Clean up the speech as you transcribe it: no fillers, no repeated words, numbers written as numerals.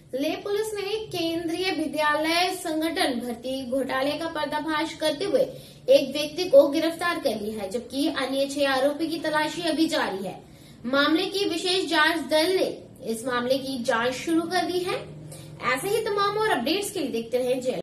ले पुलिस ने केंद्रीय विद्यालय संगठन भर्ती घोटाले का पर्दाफाश करते हुए एक व्यक्ति को गिरफ्तार कर लिया है, जबकि अन्य 6 आरोपी की तलाशी अभी जारी है। मामले की विशेष जांच दल ने इस मामले की जांच शुरू कर दी है। ऐसे ही तमाम और अपडेट्स के लिए देखते रहें जय।